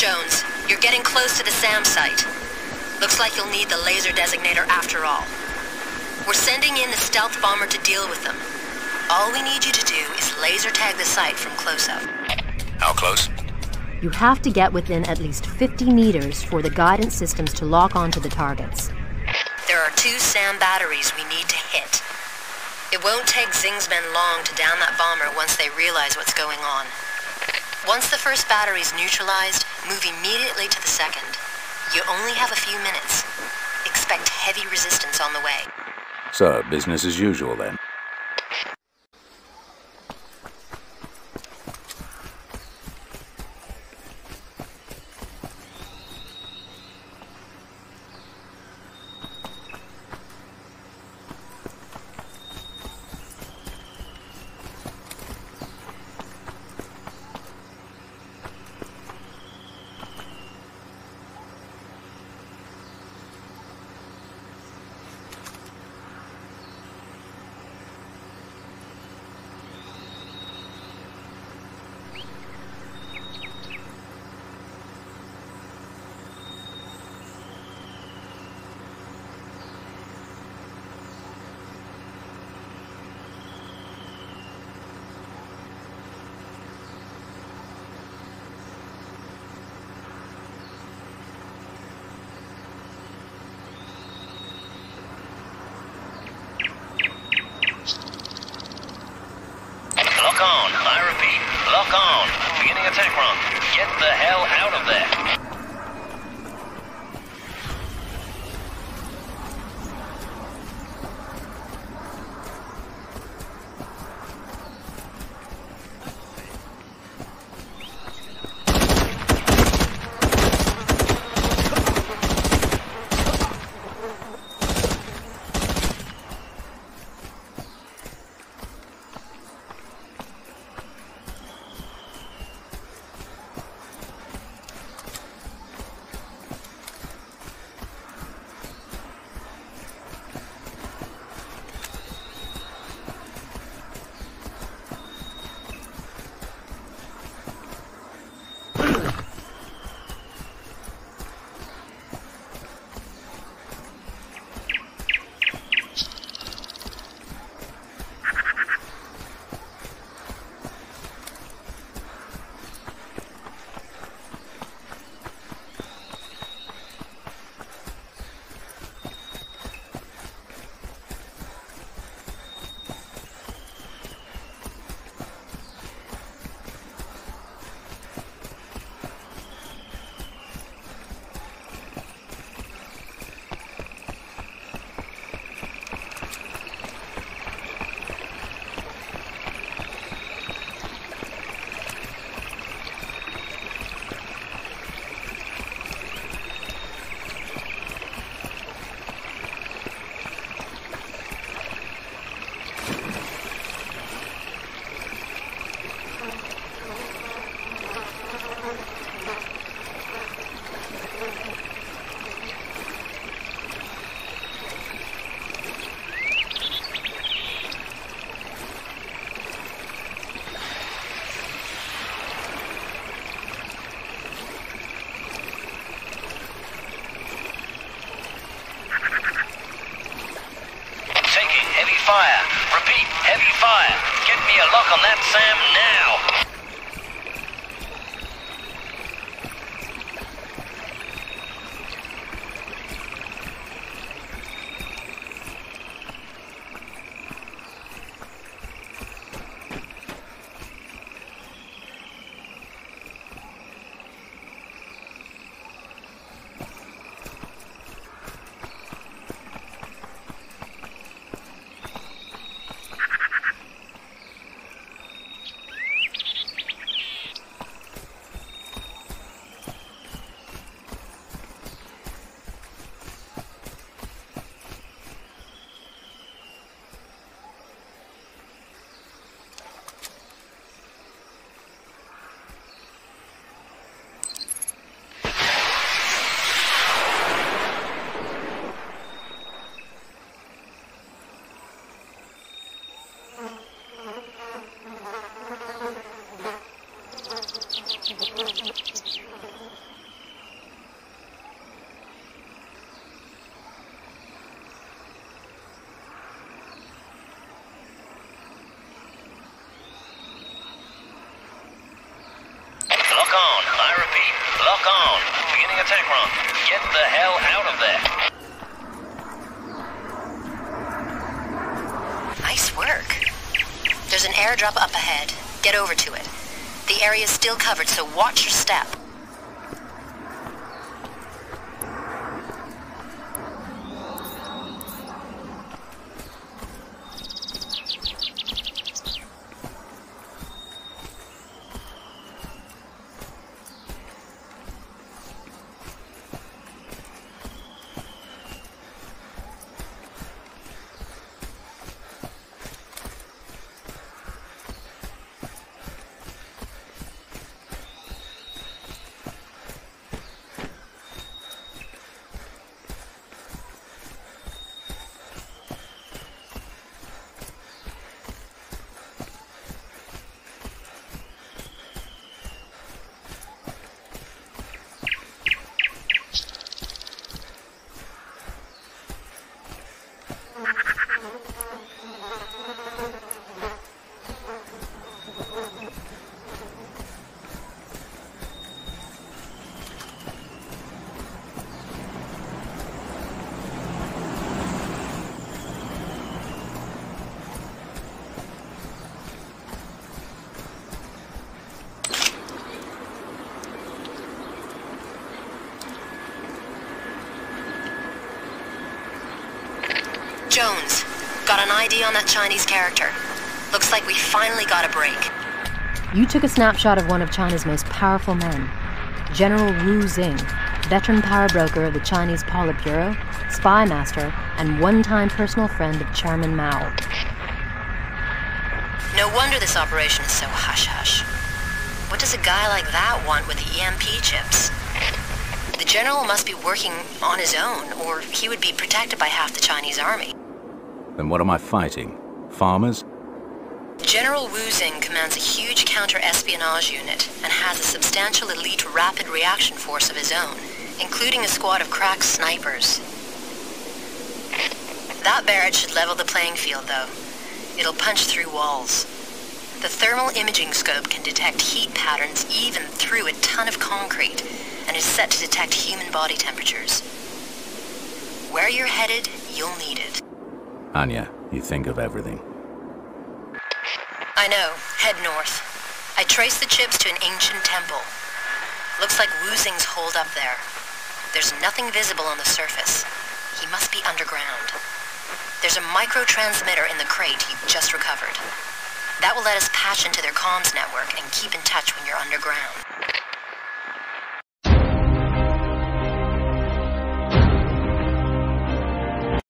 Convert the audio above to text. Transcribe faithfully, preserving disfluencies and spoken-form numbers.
Jones, you're getting close to the SAM site. Looks like you'll need the laser designator after all. We're sending in the stealth bomber to deal with them. All we need you to do is laser tag the site from close up. How close? You have to get within at least fifty meters for the guidance systems to lock onto the targets. There are two SAM batteries we need to hit. It won't take Zing's men long to down that bomber once they realize what's going on. Once the first battery's neutralized, move immediately to the second. You only have a few minutes. Expect heavy resistance on the way. So, business as usual then. Lock on, I repeat, lock on. Beginning attack run. Get the hell out of there. Fire. Repeat, heavy fire. Get me a lock on that SAM now. There's an airdrop up ahead. Get over to it. The area's still covered, so watch your step. Jones, got an I D on that Chinese character. Looks like we finally got a break. You took a snapshot of one of China's most powerful men, General Wu Xing, veteran power broker of the Chinese Politburo, spy master, and one-time personal friend of Chairman Mao. No wonder this operation is so hush-hush. What does a guy like that want with the E M P chips? The general must be working on his own, or he would be protected by half the Chinese army. Then what am I fighting? Farmers? General Wu Xing commands a huge counter-espionage unit and has a substantial elite rapid reaction force of his own, including a squad of crack snipers. That barrage should level the playing field, though. It'll punch through walls. The thermal imaging scope can detect heat patterns even through a ton of concrete, and is set to detect human body temperatures. Where you're headed, you'll need it. Anya, you think of everything. I know. Head north. I traced the chips to an ancient temple. Looks like Wu Xing's holed up there. There's nothing visible on the surface. He must be underground. There's a micro-transmitter in the crate he just recovered. That will let us patch into their comms network and keep in touch when you're underground.